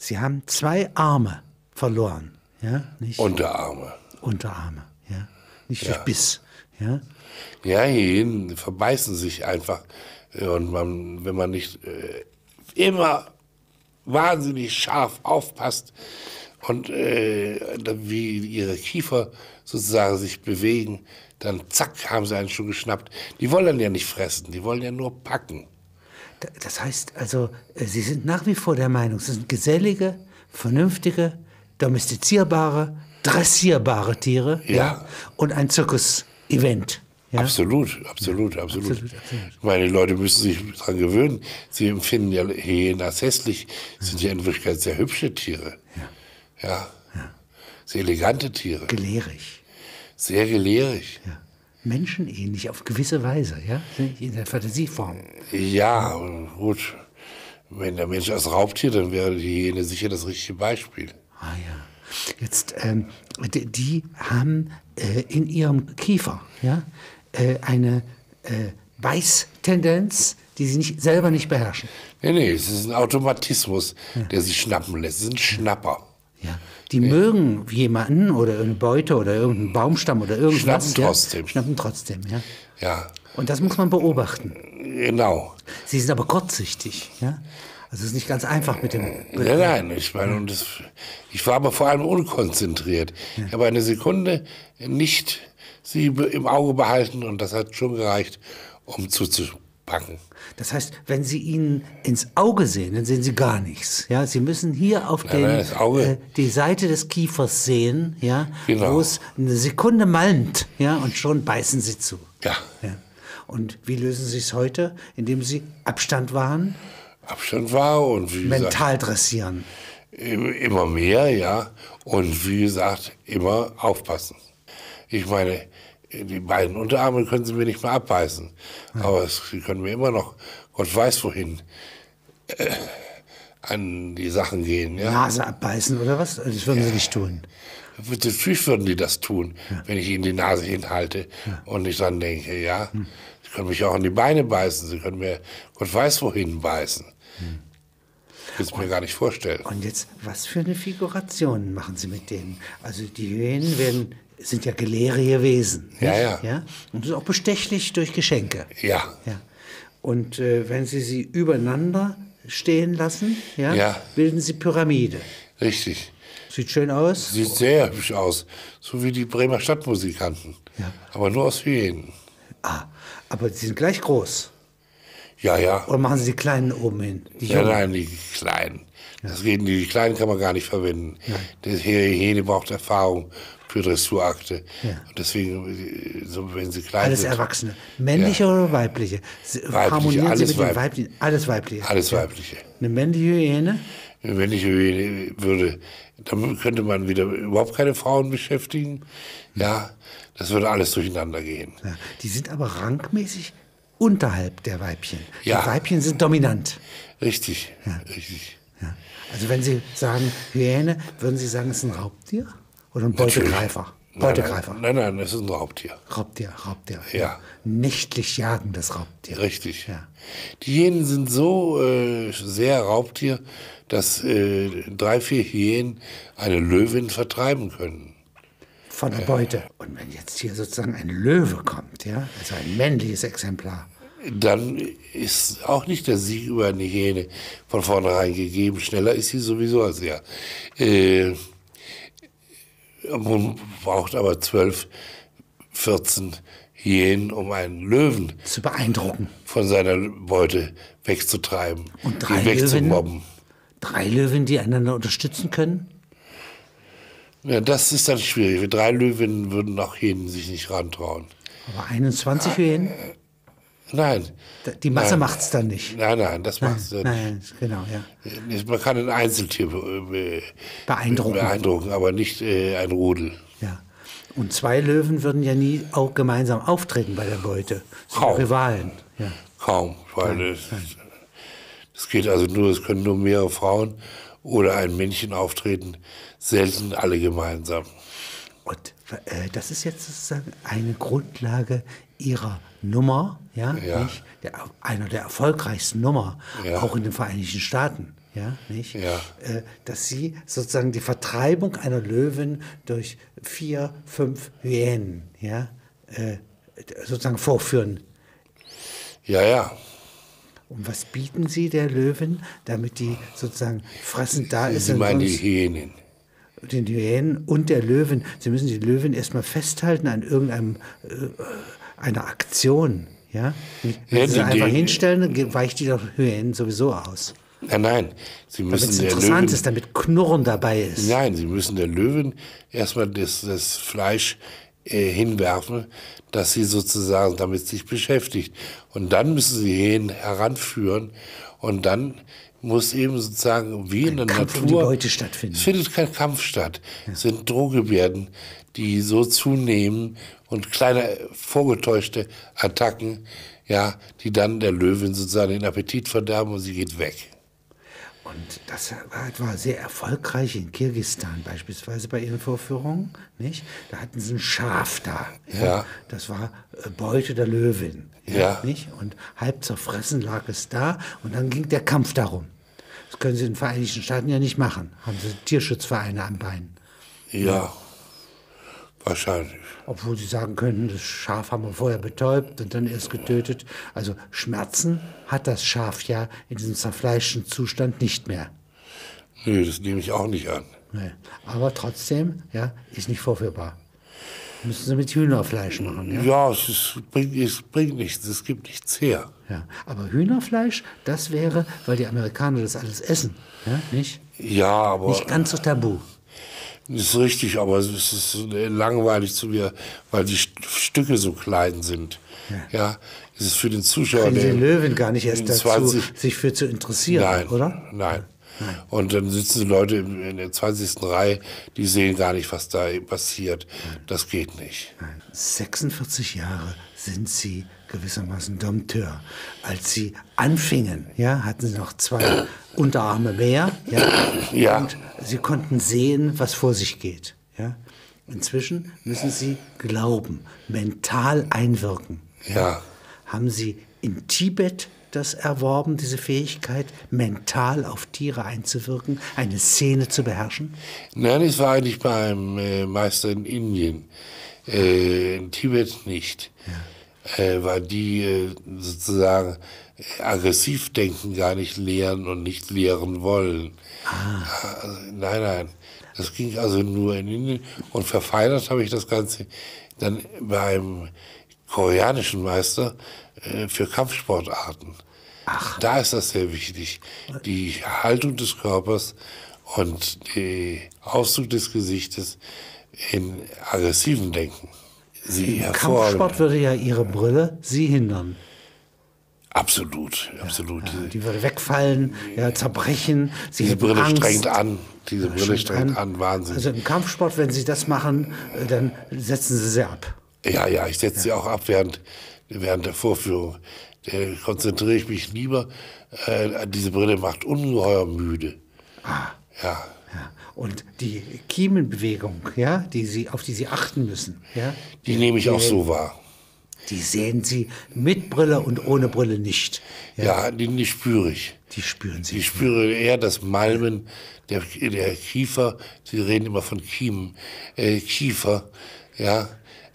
Sie haben 2 Arme verloren, ja, nicht? Unterarme. Unterarme, ja, nicht durch Biss, ja. Ja, Hyänen verbeißen sich einfach. Und wenn man nicht immer wahnsinnig scharf aufpasst und wie ihre Kiefer sozusagen sich bewegen, dann zack, haben sie einen schon geschnappt. Die wollen ja nicht fressen, die wollen ja nur packen. Das heißt also, Sie sind nach wie vor der Meinung, es sind gesellige, vernünftige, domestizierbare, dressierbare Tiere, Ja. und ein Zirkus-Event. Ja? Absolut. Ich meine, die Leute müssen sich daran gewöhnen. Sie empfinden ja Hyänen als hässlich, sind ja in Wirklichkeit sehr hübsche Tiere. Ja. Sehr elegante Tiere. Gelehrig. Sehr gelehrig. Ja. Menschenähnlich auf gewisse Weise, ja, in der Fantasieform. Ja, gut. Wenn der Mensch als Raubtier, dann wäre die Hyäne sicher das richtige Beispiel. Ah ja. Jetzt, die haben in ihrem Kiefer, ja, eine Beißtendenz, die sie selber nicht beherrschen. Nee, es ist ein Automatismus, der sich schnappen lässt. Es sind Schnapper. Ja. Die mögen jemanden oder eine Beute oder irgendeinen Baumstamm oder irgendwas. Schnappen trotzdem. Ja, schnappen trotzdem, ja. Ja. Und das muss man beobachten. Genau. Sie sind aber kurzsichtig, ja. Also es ist nicht ganz einfach mit dem... Nein, ich meine, ich war aber vor allem unkonzentriert. Ich habe eine Sekunde nicht sie im Auge behalten und das hat schon gereicht, um zuzupacken. Das heißt, wenn Sie ihnen ins Auge sehen, dann sehen Sie gar nichts. Ja, Sie müssen hier auf das Auge. Die Seite des Kiefers sehen, ja, Genau. wo es eine Sekunde malmt, ja, und schon beißen Sie zu. Ja. Und wie lösen Sie es heute? Indem Sie Abstand wahren, Abstand war und wie gesagt, mental dressieren. immer mehr, ja. Und wie gesagt, immer aufpassen. Ich meine, die beiden Unterarme können sie mir nicht mehr abbeißen. Aber sie können mir immer noch, Gott weiß wohin, an die Sachen gehen. Ja? Nase abbeißen oder was? Das würden Sie nicht tun. Natürlich würden die das tun, wenn ich ihnen die Nase hinhalte und ich dann denke, ja, sie können mich auch an die Beine beißen, sie können mir Gott weiß wohin beißen. Ich will es mir gar nicht vorstellen. Und jetzt, was für eine Figuration machen Sie mit denen? Also die Hyänen sind ja gelehrige Wesen. Nicht? Ja. Und sind auch bestechlich durch Geschenke. Ja. Und wenn Sie sie übereinander stehen lassen, Ja. bilden Sie Pyramide. Richtig. Sieht schön aus. Sieht sehr hübsch aus, so wie die Bremer Stadtmusikanten. Ja. Aber nur aus Hyänen. Aber sie sind gleich groß. Ja. Oder machen Sie die Kleinen oben hin? Die Jungen? Nein, die Kleinen. Die Kleinen kann man gar nicht verwenden. Die Hyäne braucht Erfahrung für Dressurakte. Und deswegen, so, wenn sie klein Alles sind... Erwachsene. Männliche oder weibliche? Harmonieren Sie alles mit den Weiblichen? Alles Weibliche. Alles Weibliche. Eine männliche Hyäne? Wenn ich Hyäne würde, dann könnte man wieder überhaupt keine Frauen beschäftigen. Ja, das würde alles durcheinander gehen. Ja, die sind aber rangmäßig unterhalb der Weibchen. Ja. Die Weibchen sind dominant. Richtig. Ja. Also wenn Sie sagen Hyäne, würden Sie sagen, es ist ein Raubtier? Oder ein Beutegreifer? Beutegreifer. Nein, es ist ein Raubtier. Raubtier. Ja. Nächtlich jagendes Raubtier. Richtig. Ja. Die Hyänen sind so sehr Raubtier, dass 3, 4 Hyänen eine Löwin vertreiben können. Von der Beute. Und wenn jetzt hier sozusagen ein Löwe kommt, ja, also ein männliches Exemplar, dann ist auch nicht der Sieg über eine Hyäne von vornherein gegeben. Schneller ist sie sowieso als er. Man braucht aber 12, 14 Hyänen, um einen Löwen zu beeindrucken. Von seiner Beute wegzutreiben, Und ihn wegzumobben. 3 Löwen, die einander unterstützen können? Ja, das ist dann schwierig. Für 3 Löwinnen würden auch Hyänen sich nicht rantrauen. Aber 21 Hyänen? Nein. Die Masse macht es dann nicht. Nein, das macht es dann Nein, genau, ja. nicht. Man kann ein Einzeltier beeindrucken, aber nicht ein Rudel. Ja. Und 2 Löwen würden ja nie auch gemeinsam auftreten bei der Beute. Das sind Rivalen. Ja. Kaum, weil es geht also nur, es können nur mehrere Frauen oder ein Männchen auftreten, selten alle gemeinsam. Und das ist jetzt sozusagen eine Grundlage Ihrer Nummer, ja. Nicht? Einer der erfolgreichsten Nummer, auch in den Vereinigten Staaten. ja, nicht? Ja. Dass Sie sozusagen die Vertreibung einer Löwin durch 4, 5 Hyänen, ja, sozusagen vorführen. Ja, ja. Und was bieten Sie der Löwin, damit die sozusagen fressend da ist? Sie meinen die sonst- Hyänen. Den Hyänen und der Löwin. Sie müssen die Löwin erstmal festhalten an irgendeinem einer Aktion. Ja? Wenn Ja, Sie sie einfach die- hinstellen, dann weicht die doch Hyänen sowieso aus. Nein, Sie Damit es müssen der interessant Löwen, ist, damit Knurren dabei ist. nein, Sie müssen der Löwen erstmal das Fleisch hinwerfen, dass sie sozusagen damit sich beschäftigt. Und dann müssen Sie Hyänen heranführen und dann muss eben sozusagen wie in der Kampf um die Natur, Beute stattfinden. es findet kein Kampf statt. Es sind Drohgebärden, die so zunehmen und kleine vorgetäuschte Attacken, ja, die dann der Löwin sozusagen den Appetit verderben und sie geht weg. Und das war sehr erfolgreich in Kirgisistan beispielsweise bei ihren Vorführungen. Nicht? Da hatten sie ein Schaf da. Ja. Das war Beute der Löwin. Ja. Nicht? Und halb zerfressen lag es da und dann ging der Kampf darum. Das können sie in den Vereinigten Staaten ja nicht machen. Haben sie Tierschutzvereine am Bein. Ja, wahrscheinlich. Obwohl sie sagen könnten, das Schaf haben wir vorher betäubt und dann erst getötet. Also Schmerzen hat das Schaf ja in diesem zerfleischten Zustand nicht mehr. Nö, das nehme ich auch nicht an. Nee. Aber trotzdem, ja, ist nicht vorführbar. Müssen sie mit Hühnerfleisch machen, ja? Ja, es bringt nichts, es gibt nichts her. Ja. Aber Hühnerfleisch, das wäre, weil die Amerikaner das alles essen, ja, nicht? Ja, aber Nicht ganz so tabu. das ist richtig, aber es ist langweilig zu mir, weil die Stücke so klein sind. Ja, es ist für den Zuschauer, Kriegen die der Löwen gar nicht erst in dazu, 20 sich für zu interessieren, Nein, oder? nein. Und dann sitzen Leute in der 20. Reihe, die sehen gar nicht, was da passiert. Das geht nicht. 46 Jahre sind Sie gewissermaßen Dompteur. Als Sie anfingen, ja, hatten Sie noch 2 Unterarme mehr, ja, Ja. und Sie konnten sehen, was vor sich geht. Ja. Inzwischen müssen Sie glauben, mental einwirken. Ja. Haben Sie in Tibet das erworben, diese Fähigkeit, mental auf Tiere einzuwirken, eine Szene zu beherrschen? Nein, es war eigentlich beim Meister in Indien. In Tibet nicht. Weil die sozusagen aggressiv denken gar nicht lehren und nicht lehren wollen. Also, nein. Das ging also nur in Indien. Und verfeinert habe ich das Ganze dann beim koreanischen Meister für Kampfsportarten. Ach. Da ist das sehr wichtig. Die Haltung des Körpers und der Ausdruck des Gesichtes in aggressiven Denken. Sie Im hervorheben. Kampfsport würde ja Ihre Brille Sie hindern. Absolut. Die würde wegfallen, ja, zerbrechen. Sie Diese hätten Brille Angst. strengt an. Diese Brille strengt an, Wahnsinn. Also im Kampfsport, wenn Sie das machen, dann setzen Sie sie ab. Ja, ich setze sie auch ab während der Vorführung. Da konzentriere ich mich lieber. Diese Brille macht ungeheuer müde. Ja. Ja. Und die Kiemenbewegung, ja, auf die Sie achten müssen, ja, Die nehme ich auch so wahr. die sehen Sie mit Brille und ohne Brille nicht. Ja, die spüre ich. Die spüren Sie. Ich spüre eher das Malmen der Kiefer. Sie reden immer von Kiefer. Ja,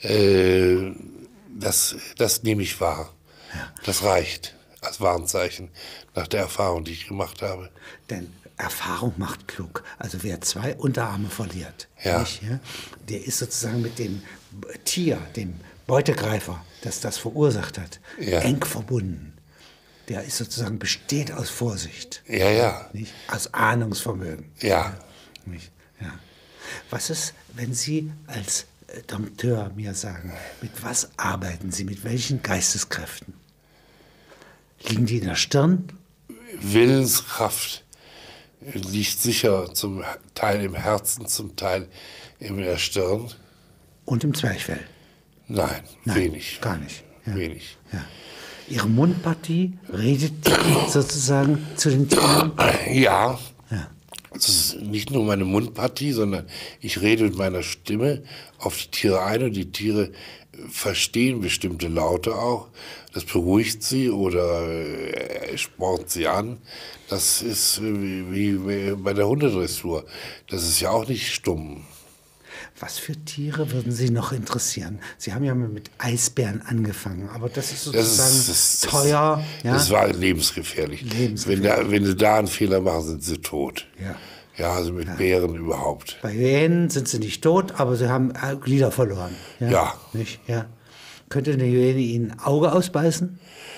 das nehme ich wahr. Das reicht als Warnzeichen nach der Erfahrung, die ich gemacht habe. Denn Erfahrung macht klug. Also wer 2 Unterarme verliert, Ja. nicht, ja, der ist sozusagen mit dem Tier, dem Beutegreifer, das verursacht hat, Ja. eng verbunden. Der ist sozusagen besteht aus Vorsicht, Ja. nicht? Aus Ahnungsvermögen. Ja. Nicht? Ja. Was ist, wenn Sie als Dompteur mir sagen, mit was arbeiten Sie, mit welchen Geisteskräften? Liegen die in der Stirn? Willenskraft liegt sicher zum Teil im Herzen, zum Teil in der Stirn. Und im Zwerchfell? Nein, wenig. Gar nicht. Ja. Wenig. Ja. Ihre Mundpartie redet sozusagen zu den Tieren? Ja. Ja. Es ist nicht nur meine Mundpartie, sondern ich rede mit meiner Stimme auf die Tiere ein und die Tiere verstehen bestimmte Laute auch. Das beruhigt sie oder spornt sie an. Das ist wie bei der Hundedressur. Das ist ja auch nicht stumm. Was für Tiere würden Sie noch interessieren? Sie haben ja mal mit Eisbären angefangen, aber das ist sozusagen teuer. Ja? Das war lebensgefährlich. Wenn sie da einen Fehler machen, sind sie tot. Ja. Ja, also mit Bären überhaupt. Bei Hyänen sind sie nicht tot, aber sie haben Glieder verloren. Ja. Ja. Nicht? Ja. Könnte eine Hyäne Ihnen ein Auge ausbeißen?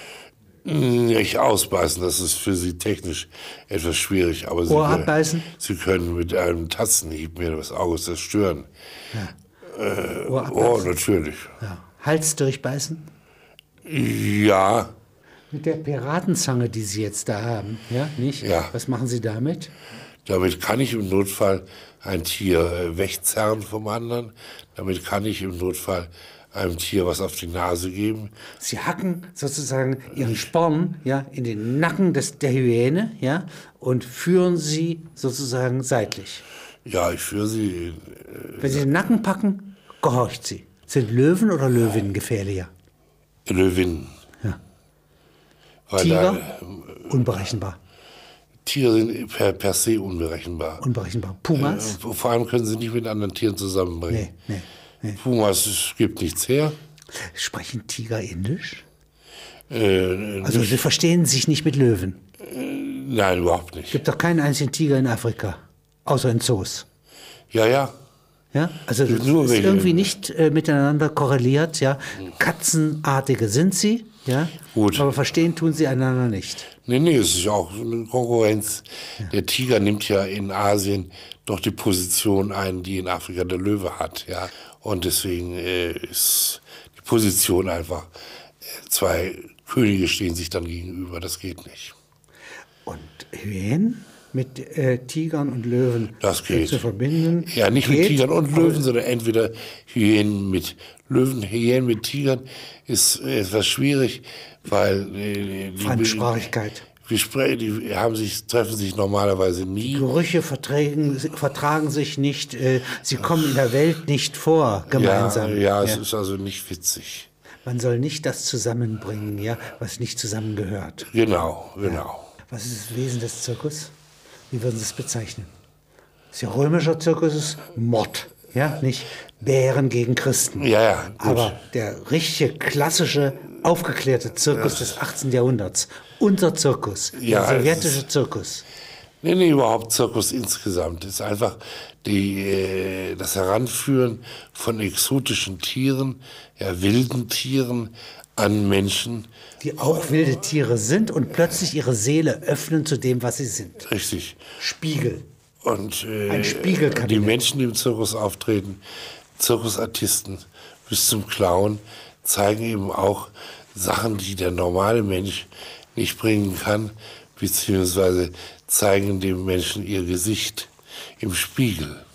Nicht ausbeißen, das ist für sie technisch etwas schwierig. Aber Ohr abbeißen? Sie können mit einem Tatzenhieb mir das Auge zerstören. Ja. Ohr Oh, abbeißen? natürlich. Ja. Hals durchbeißen? Ja, Mit der Piratenzange, die Sie jetzt da haben, ja, nicht? Ja. Was machen Sie damit? damit kann ich im Notfall ein Tier wegzerren vom anderen. Damit kann ich im Notfall einem Tier was auf die Nase geben. Sie hacken sozusagen Ihren Sporn, ja, in den Nacken der Hyäne, ja, und führen sie sozusagen seitlich. Ja, ich führe sie. Wenn Sie den Nacken packen, gehorcht sie. Sind Löwen oder Löwinnen gefährlicher? Löwinnen. Ja. Weil Tiger? Unberechenbar. Tiere sind per se unberechenbar. Unberechenbar. Pumas? Vor allem können sie nicht mit anderen Tieren zusammenbringen. Nee. Pumas, es gibt nichts her. Sprechen Tiger Indisch? Äh, Also sie verstehen sich nicht mit Löwen. Nein, überhaupt nicht. Gibt doch keinen einzigen Tiger in Afrika, außer in Zoos. Ja. Ja, also das Nur ist welche. irgendwie nicht miteinander korreliert. Ja, Katzenartige sind sie, ja, Gut. aber verstehen tun sie einander nicht. Nee, es ist auch eine Konkurrenz. Der Tiger nimmt ja in Asien doch die Position ein, die in Afrika der Löwe hat. Ja. Und deswegen ist die Position einfach, zwei Könige stehen sich dann gegenüber, das geht nicht. Und Hyänen mit Tigern und Löwen Das geht. zu verbinden? Ja, nicht mit geht, Tigern und aber Löwen, sondern entweder Hyänen mit Löwen, Hyänen mit Tigern ist etwas schwierig, weil Fremdsprachigkeit. treffen sich normalerweise nie. Gerüche vertragen sich nicht, sie kommen in der Welt nicht vor, gemeinsam. Ja, es ist also nicht witzig. Man soll nicht das zusammenbringen, ja, was nicht zusammengehört. Genau. Was ist das Wesen des Zirkus? Wie würden Sie es bezeichnen? Das ist ja römischer Zirkus ist Mord, ja, nicht Bären gegen Christen. Ja, gut. Aber der richtige, klassische, aufgeklärte Zirkus des 18. Jahrhunderts, unser Zirkus, Ja, der sowjetische Zirkus. Nee, überhaupt Zirkus insgesamt. Es ist einfach das Heranführen von exotischen Tieren, ja, wilden Tieren an Menschen. Die auch wilde Tiere sind und plötzlich ihre Seele öffnen zu dem, was sie sind. Richtig. Spiegel. Und Ein Spiegelkabinett. die Menschen, die im Zirkus auftreten, Zirkusartisten bis zum Clown, zeigen eben auch Sachen, die der normale Mensch nicht bringen kann, beziehungsweise zeigen dem Menschen ihr Gesicht im Spiegel.